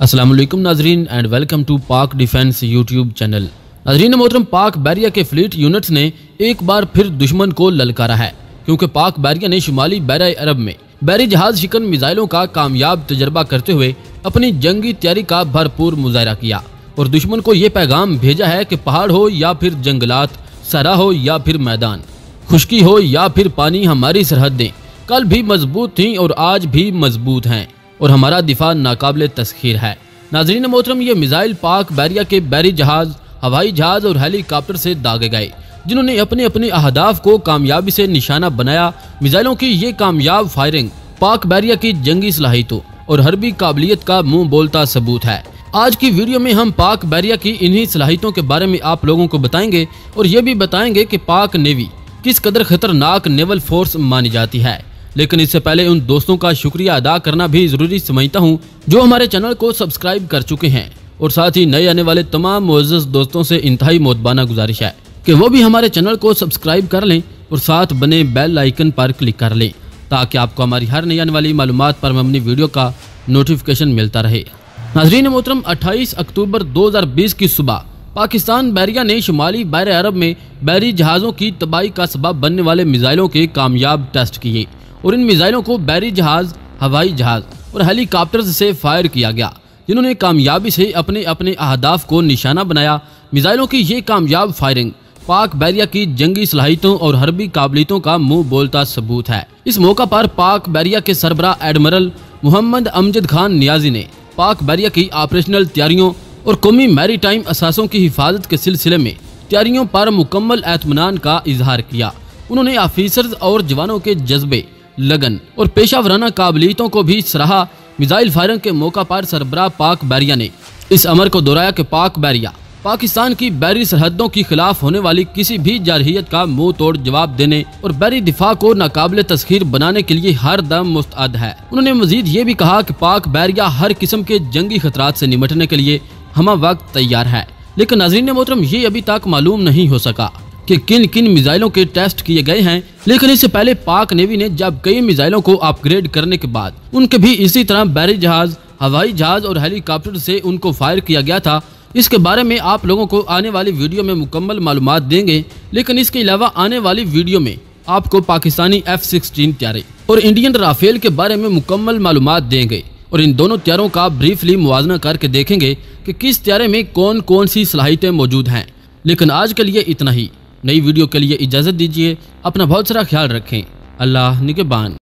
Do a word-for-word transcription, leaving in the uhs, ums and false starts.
अस्सलाम वालेकुम नाजरीन and welcome to Pak defence YouTube channel. नाजरीन मोहतरम, पाक बैरिया के फ्लीट यूनिट्स ने एक बार फिर दुश्मन को ललकारा है, क्योंकि पाक बैरिया ने शुमाली बहरा अरब में बैरी जहाज शिकन मिसाइलों का कामयाब तजर्बा करते हुए अपनी जंगी तैयारी का भरपूर मुजाहरा किया और दुश्मन को ये पैगाम भेजा है कि पहाड़ हो या फिर जंगलात, सहरा हो या फिर मैदान, खुश्की हो या फिर पानी, हमारी सरहदें कल भी मजबूत थीं और आज भी मजबूत हैं और हमारा दिफा नाकाबिले तस्खीर है। नाजरीन मोहतरम, ये मिसाइल पाक बैरिया के बैरी जहाज, हवाई जहाज और हेलीकॉप्टर से दागे गए, जिन्होंने अपने अपने अहदाफ को कामयाबी से निशाना बनाया। मिसाइलों की ये कामयाब फायरिंग पाक बैरिया की जंगी सलाहियतों और हरबी काबिलियत का मुंह बोलता सबूत है। आज की वीडियो में हम पाक बैरिया की इन्हीं सलाहियतों के बारे में आप लोगों को बताएंगे और ये भी बताएंगे कि पाक नेवी किस कदर खतरनाक नेवल फोर्स मानी जाती है। लेकिन इससे पहले उन दोस्तों का शुक्रिया अदा करना भी जरूरी समझता हूं जो हमारे चैनल को सब्सक्राइब कर चुके हैं, और साथ ही नए आने वाले तमाम मुअज़्ज़ज़ दोस्तों से इंतहाई मोहब्बाना गुजारिश है कि वो भी हमारे चैनल को सब्सक्राइब कर लें और साथ बने बेल आइकन पर क्लिक कर लें, ताकि आपको हमारी हर नई आने वाली मालूमात पर मबनी वीडियो का नोटिफिकेशन मिलता रहे। नाज़रीन मोहतरम, अट्ठाईस अक्टूबर दो हज़ार बीस की सुबह पाकिस्तान बैरिया ने शुमाली बहरा अरब में बैरी जहाज़ों की तबाही का सबब बनने वाले मिसाइलों के कामयाब टेस्ट किए और इन मिसाइलों को बैरी जहाज, हवाई जहाज और हेलीकॉप्टर से फायर किया गया, जिन्होंने कामयाबी से अपने अपने अहदाफ को निशाना बनाया। मिसाइलों की ये कामयाब फायरिंग पाक बैरिया की जंगी सलाहियतों और हरबी काबिलियतों का मुंह बोलता सबूत है। इस मौका पर पाक बैरिया के सरबराह एडमिरल मोहम्मद अमजद खान नियाजी ने पाक बैरिया की ऑपरेशनल तैयारियों और कौमी मैरी टाइम असासों की हिफाजत के सिलसिले में तैयारियों पर मुकम्मल एतमानान का इजहार किया। उन्होंने ऑफिसर्स और जवानों के जज्बे, लगन और पेशा वराना काबिलियतों को भी सराहा। मिसाइल फायरिंग के मौका पर सरबराह पाक बैरिया ने इस अमर को दोहराया कि पाक बैरिया पाकिस्तान की बैरी सरहदों की खिलाफ होने वाली किसी भी जारहियत का मुंह तोड़ जवाब देने और बैरी दिफा को नाकाबिले तस्खीर बनाने के लिए हर दम मुस्तअद है। उन्होंने मजीद ये भी कहा कि पाक बैरिया हर किस्म के जंगी खतरात से निपटने के लिए हम वक्त तैयार है। लेकिन नाज़रीन मोहतरम, ये अभी तक मालूम नहीं हो सका कि किन किन मिसाइलों के टेस्ट किए गए हैं। लेकिन इससे पहले पाक नेवी ने जब कई मिसाइलों को अपग्रेड करने के बाद उनके भी इसी तरह बैरी जहाज, हवाई जहाज और हेलीकॉप्टर से उनको फायर किया गया था, इसके बारे में आप लोगों को आने वाली वीडियो में मुकम्मल मालूमात देंगे। लेकिन इसके अलावा आने वाली वीडियो में आपको पाकिस्तानी एफ सिक्सटीन त्यारे और इंडियन राफेल के बारे में मुकम्मल मालूमात देंगे और इन दोनों त्यारों का ब्रीफली मुवाजना करके देखेंगे कि किस त्यारे में कौन कौन सी सलाहियतें मौजूद हैं। लेकिन आज के लिए इतना ही। नई वीडियो के लिए इजाज़त दीजिए। अपना बहुत सारा ख्याल रखें। अल्लाह निगहबान।